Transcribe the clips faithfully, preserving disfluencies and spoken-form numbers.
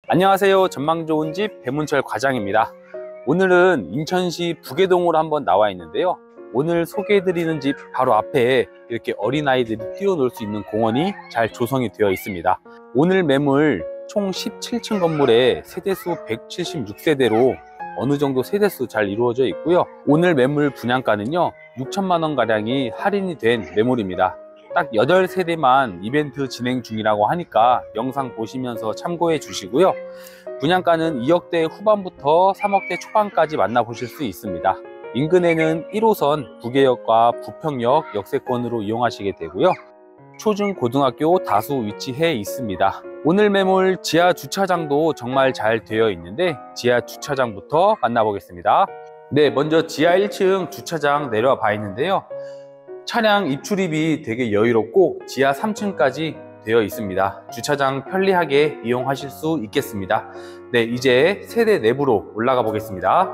안녕하세요. 전망 좋은 집 배문철 과장입니다. 오늘은 인천시 부계동으로 한번 나와 있는데요. 오늘 소개해드리는 집 바로 앞에 이렇게 어린아이들이 뛰어놀 수 있는 공원이 잘 조성이 되어 있습니다. 오늘 매물 총 십칠 층 건물에 세대수 백칠십육 세대로 어느 정도 세대수 잘 이루어져 있고요. 오늘 매물 분양가는요 육천만 원 가량이 할인이 된 매물입니다. 딱 여덟 세대만 이벤트 진행 중이라고 하니까 영상 보시면서 참고해 주시고요. 분양가는 이억대 후반부터 삼억대 초반까지 만나보실 수 있습니다. 인근에는 일 호선 부계역과 부평역 역세권으로 이용하시게 되고요. 초중 고등학교 다수 위치해 있습니다. 오늘 매물 지하 주차장도 정말 잘 되어 있는데 지하 주차장부터 만나보겠습니다. 네, 먼저 지하 일 층 주차장 내려와 봐 있는데요. 차량 입출입이 되게 여유롭고 지하 삼 층까지 되어 있습니다. 주차장 편리하게 이용하실 수 있겠습니다. 네, 이제 세대 내부로 올라가 보겠습니다.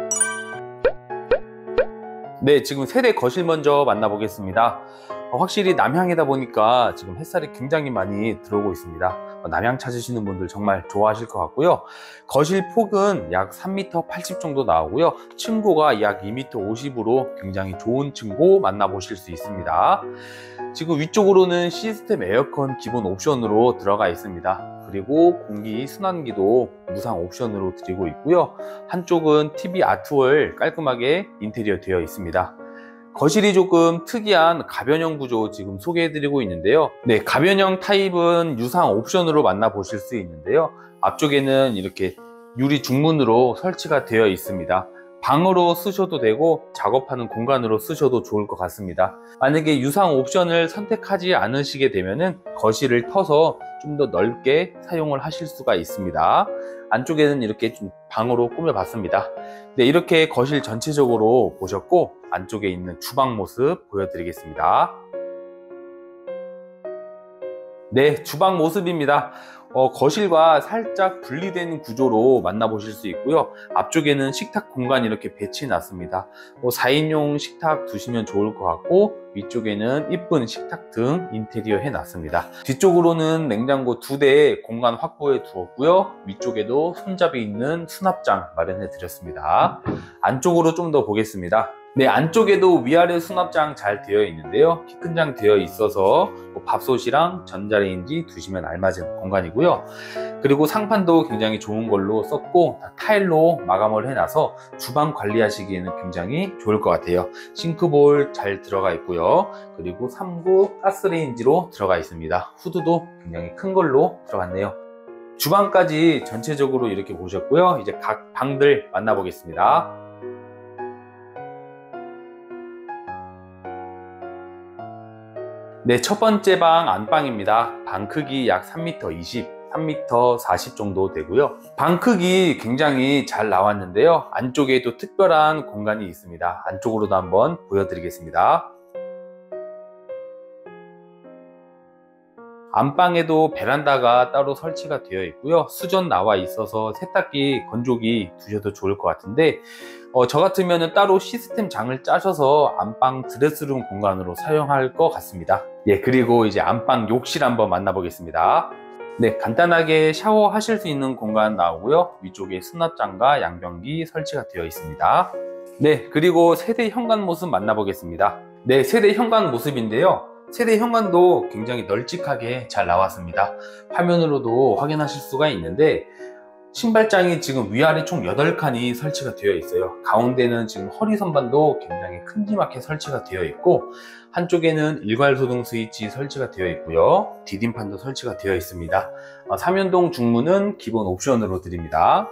네, 지금 세대 거실 먼저 만나보겠습니다. 어, 확실히 남향이다 보니까 지금 햇살이 굉장히 많이 들어오고 있습니다. 어, 남향 찾으시는 분들 정말 좋아하실 것 같고요. 거실 폭은 약 삼 미터 팔십 정도 나오고요. 층고가 약 이 미터 오십으로 굉장히 좋은 층고 만나보실 수 있습니다. 지금 위쪽으로는 시스템 에어컨 기본 옵션으로 들어가 있습니다. 그리고 공기 순환기도 무상 옵션으로 드리고 있고요. 한쪽은 티비 아트월 깔끔하게 인테리어 되어 있습니다. 거실이 조금 특이한 가변형 구조 지금 소개해 드리고 있는데요. 네, 가변형 타입은 유상 옵션으로 만나보실 수 있는데요. 앞쪽에는 이렇게 유리 중문으로 설치가 되어 있습니다. 방으로 쓰셔도 되고 작업하는 공간으로 쓰셔도 좋을 것 같습니다. 만약에 유상 옵션을 선택하지 않으시게 되면은 거실을 터서 좀 더 넓게 사용을 하실 수가 있습니다. 안쪽에는 이렇게 좀 방으로 꾸며봤습니다. 네, 이렇게 거실 전체적으로 보셨고 안쪽에 있는 주방 모습 보여드리겠습니다. 네, 주방 모습입니다. 어, 거실과 살짝 분리된 구조로 만나보실 수 있고요. 앞쪽에는 식탁 공간이 이렇게 배치해 놨습니다. 뭐 사 인용 식탁 두시면 좋을 것 같고 위쪽에는 이쁜 식탁 등 인테리어 해 놨습니다. 뒤쪽으로는 냉장고 두 대 공간 확보해 두었고요. 위쪽에도 손잡이 있는 수납장 마련해 드렸습니다. 안쪽으로 좀 더 보겠습니다. 네, 안쪽에도 위아래 수납장 잘 되어 있는데요. 키 큰 장 되어 있어서 뭐 밥솥이랑 전자레인지 두시면 알맞은 공간이고요. 그리고 상판도 굉장히 좋은 걸로 썼고 다 타일로 마감을 해놔서 주방 관리하시기에는 굉장히 좋을 것 같아요. 싱크볼 잘 들어가 있고요. 그리고 삼 구 가스레인지로 들어가 있습니다. 후드도 굉장히 큰 걸로 들어갔네요. 주방까지 전체적으로 이렇게 보셨고요. 이제 각 방들 만나보겠습니다. 네, 첫 번째 방 안방입니다. 방 크기 약 삼 미터 이십, 삼 미터 사십 정도 되고요. 방 크기 굉장히 잘 나왔는데요. 안쪽에도 특별한 공간이 있습니다. 안쪽으로도 한번 보여드리겠습니다. 안방에도 베란다가 따로 설치가 되어 있고요. 수전 나와 있어서 세탁기, 건조기 두셔도 좋을 것 같은데 어, 저 같으면 따로 시스템 장을 짜셔서 안방 드레스룸 공간으로 사용할 것 같습니다. 예, 그리고 이제 안방 욕실 한번 만나보겠습니다. 네, 간단하게 샤워하실 수 있는 공간 나오고요. 위쪽에 수납장과 양변기 설치가 되어 있습니다. 네, 그리고 세대 현관 모습 만나보겠습니다. 네, 세대 현관 모습인데요. 세대 현관도 굉장히 널찍하게 잘 나왔습니다. 화면으로도 확인하실 수가 있는데 신발장이 지금 위아래 총 여덟 칸이 설치가 되어 있어요. 가운데는 지금 허리 선반도 굉장히 큼지막하게 설치가 되어 있고 한쪽에는 일괄소등 스위치 설치가 되어 있고요. 디딤판도 설치가 되어 있습니다. 삼연동 중문은 기본 옵션으로 드립니다.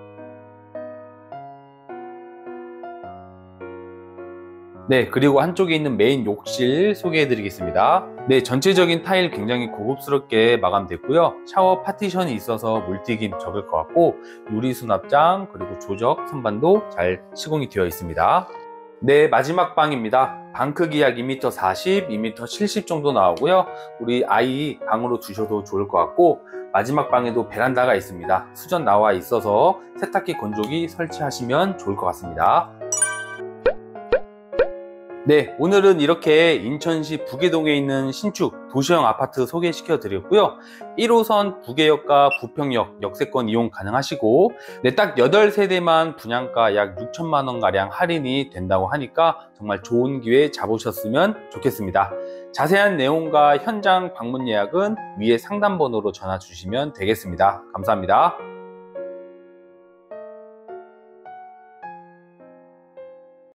네, 그리고 한쪽에 있는 메인 욕실 소개해 드리겠습니다. 네, 전체적인 타일 굉장히 고급스럽게 마감됐고요. 샤워 파티션이 있어서 물튀김 적을 것 같고 유리 수납장 그리고 조적 선반도 잘 시공이 되어 있습니다. 네, 마지막 방입니다. 방 크기 약 이 미터 사십, 이 미터 칠십 정도 나오고요. 우리 아이 방으로 두셔도 좋을 것 같고 마지막 방에도 베란다가 있습니다. 수전 나와 있어서 세탁기 건조기 설치하시면 좋을 것 같습니다. 네, 오늘은 이렇게 인천시 부계동에 있는 신축 도시형 아파트 소개시켜 드렸고요. 일 호선 부계역과 부평역 역세권 이용 가능하시고, 네, 딱 여덟 세대만 분양가 약 육천만 원 가량 할인이 된다고 하니까 정말 좋은 기회 잡으셨으면 좋겠습니다. 자세한 내용과 현장 방문 예약은 위에 상담번호로 전화 주시면 되겠습니다. 감사합니다.